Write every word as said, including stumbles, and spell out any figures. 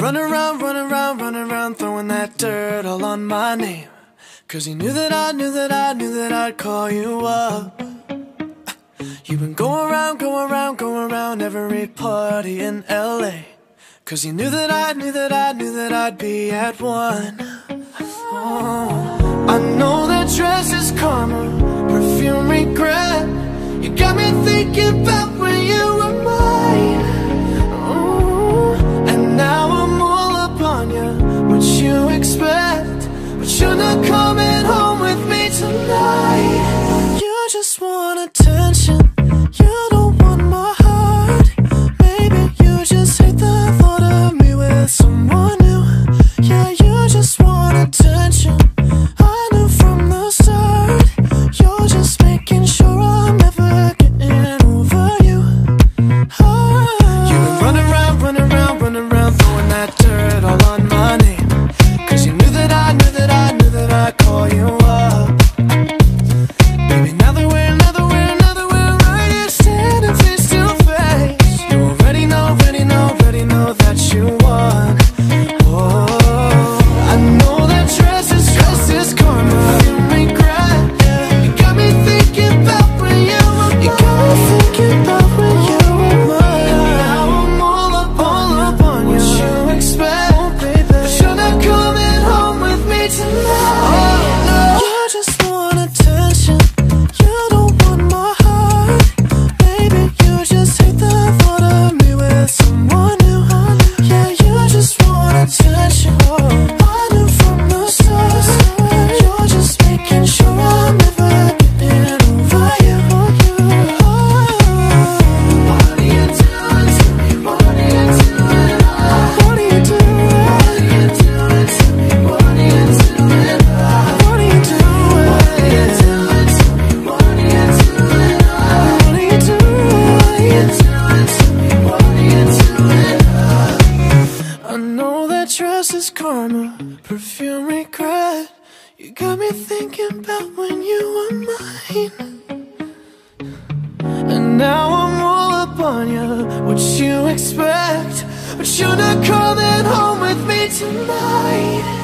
run around, run around, run around, throwing that dirt all on my name. Cause you knew that I knew that I knew that I'd call you up. You've been going around, going around, going around every party in L A. Cause you knew that I knew that I knew that I'd be at one. Oh, I know that dress is karma, perfume regret. You got me thinking about when you were mine. Oh, and now I'm all up on you, what you expect. But you're not coming home with me tonight. You just want attention, you don't want my heart. Maybe you just hate the thought of me with someone new. Yeah, you just want attention, I knew from the start. You're just making sure I'm never getting over you. Oh. You've been running around, running around, running around, throwing that dirt all on my name. Cause you knew that I knew that I knew that I'd call you up. Baby, now that we're, now that we're, now that we're right here standing face to face, you already know, already know, already know that you won. Oh, I know that dress is, dress is karma, you regret. You got me thinking about when you were mine. You got me thinking about when you were mine. And now I'm all up, all up on you. What you expect, oh, baby, but you're not coming home with me tonight. Oh, no. You just want attention, you don't want my heart. Baby, you just hate the thought of me with someone new. Yeah, you just want attention, I knew from the start. You're just making sure I'm never getting over you. Oh. What are you doing to me? What are you doing? What are you doing? What are you doing to me? What are you doing? What are you doing? What are you doing to me? What are you doing? What are you doing? What are you doing to me? What are you doing? I know that dress is karma, perfume regret. You got me thinking about when you were mine. And now I'm all up on you, what you expect. But you're not coming home with me tonight.